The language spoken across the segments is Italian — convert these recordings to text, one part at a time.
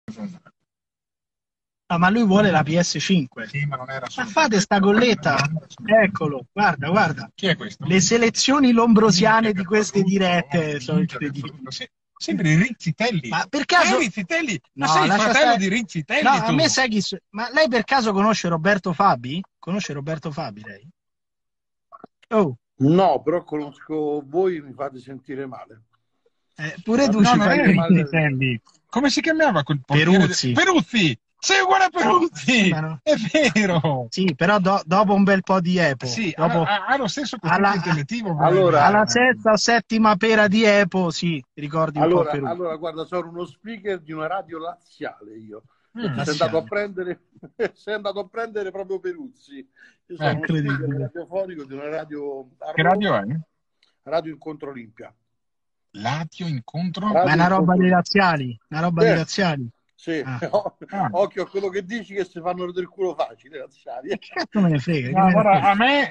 Ah, ma lui vuole la PS5. Sì, ma non era Ma solo. fate sta golletta. Eccolo, guarda, guarda. Chi è questo? Le selezioni lombrosiane di queste Brutto, dirette sono minchia, che incredibili. brutto. Sembri Rizzitelli. Ma per Ma è caso... Rizzitelli? Ma No, sei il lascia fratello stare... di No, Rizzitelli a tu? me sai chi... Ma lei per caso conosce Roberto Fabi? Conosce Roberto Fabi, lei? Oh, No, però conosco voi, mi fate sentire male. Mi pure tu fate No, ci non fai è sentire male da Rizzitelli. Come si chiamava quel portiere? Peruzzi. Peruzzi! Sei uguale a Sì, Peruzzi! ma no. È vero! Sì, però dopo un bel po' di EPO, Sì, dopo ha lo stesso quoziente alla, intellettivo Allora, alla probabilmente. sesta o settima pera di EPO, sì, ricordi un po' Peruzzi. guarda, sono uno speaker di una radio laziale io, perché sei andato a Laziale. prendere, sei andato a prendere proprio Peruzzi. Io sono uno Ecco. speaker Incredibile. radiofonico di una radio a Che radio Roma, è? Radio Incontro Olimpia. Latio incontro? Ma è Radio una roba Incontro di Olimpia. laziali, una roba di Sì, laziali. sì. Ah. Ah. Occhio a quello che dici che si fanno del culo facile, E laziali. che cazzo me ne frega? Che No, me ne guarda, frega?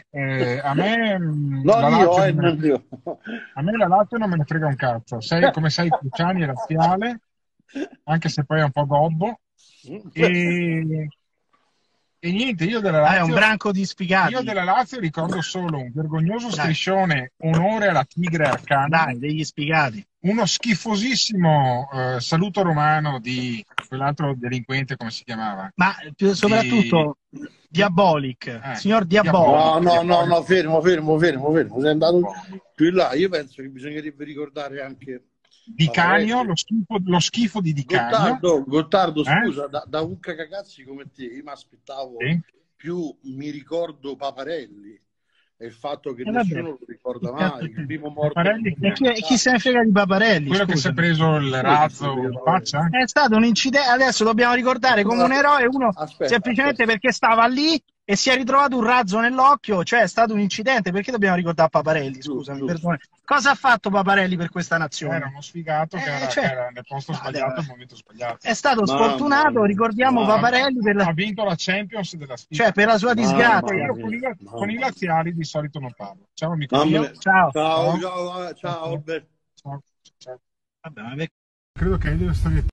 Non la io, Lazio non me, non io. a me la Lazio non me ne frega un cazzo. Come sai, Cruciani è laziale, anche se poi è un po' gobbo. E, e niente, Ah, è un branco di io sfigati. della Lazio ricordo solo un vergognoso Dai, striscione onore alla Tigre dai, Arcani, degli sfigati. uno schifosissimo saluto romano di quell'altro delinquente, come si chiamava? Ma Di, soprattutto Diabolic, signor No, Diabolic. no, no, Diabolic, no, fermo. Sei andato Diabolic. più in là. Io penso che bisognerebbe ricordare anche Di Canio, Pavarelli. lo schifo di Di Canio, Gottardo, eh? scusa, da un cagazzi come te, io mi aspettavo Sì. più, mi ricordo Paparelli e il fatto che E vabbè, nessuno lo che ricorda cazzo mai, il c'è? primo morto nel Paparelli, E chi se ne 2004. frega di Paparelli, quello che si è scusami. preso il Come chi se ne razzo frega di in Paparelli? faccia? È stato un incidente, adesso dobbiamo ricordare come un eroe uno Aspetta. semplicemente perché stava lì e si è ritrovato un razzo nell'occhio, cioè è stato un incidente, perché dobbiamo ricordare Paparelli, scusami, Giusto. perdone. Cosa ha fatto Paparelli per questa Era nazione? uno sfigato che Cioè, era nel posto sbagliato al momento sbagliato. è stato Mamma sfortunato, mia, ricordiamo Ha, mamma Paparelli mia, ha vinto la Champions della cioè, sfiga. per la sua Poi disgrazia. mamma io mia, con i mamma mia. laziali di solito non parlo. Ciao amico Mamma mio. mia. Ciao. Ciao, Ciao. ciao, Ciao. ciao, Alberto. Ciao. Ciao. Vabbè, ma Credo che hai delle storie